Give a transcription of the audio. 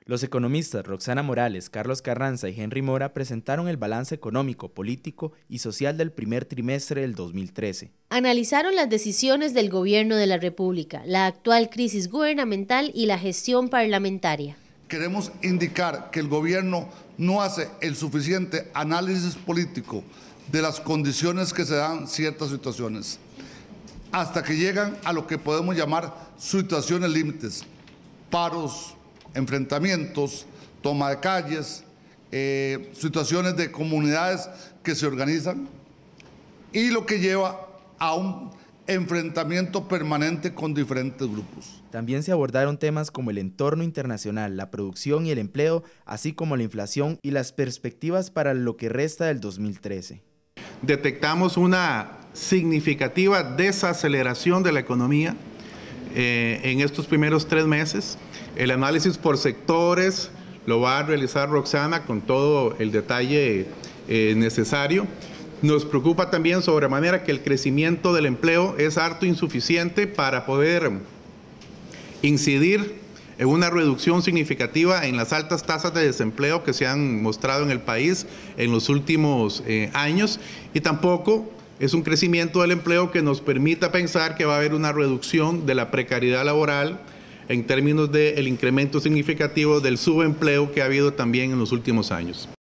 Los economistas Roxana Morales, Carlos Carranza y Henry Mora presentaron el balance económico, político y social del primer trimestre del 2013. Analizaron las decisiones del Gobierno de la República, la actual crisis gubernamental y la gestión parlamentaria. Queremos indicar que el Gobierno no hace el suficiente análisis político de las condiciones que se dan ciertas situaciones, hasta que llegan a lo que podemos llamar situaciones límites, paros, enfrentamientos, toma de calles, situaciones de comunidades que se organizan y lo que lleva a un enfrentamiento permanente con diferentes grupos. También se abordaron temas como el entorno internacional, la producción y el empleo, así como la inflación y las perspectivas para lo que resta del 2013. Detectamos una significativa desaceleración de la economía en estos primeros 3 meses. El análisis por sectores lo va a realizar Roxana con todo el detalle necesario. Nos preocupa también sobremanera que el crecimiento del empleo es harto insuficiente para poder incidir en una reducción significativa en las altas tasas de desempleo que se han mostrado en el país en los últimos años, y tampoco es un crecimiento del empleo que nos permita pensar que va a haber una reducción de la precariedad laboral en términos del incremento significativo del subempleo que ha habido también en los últimos años.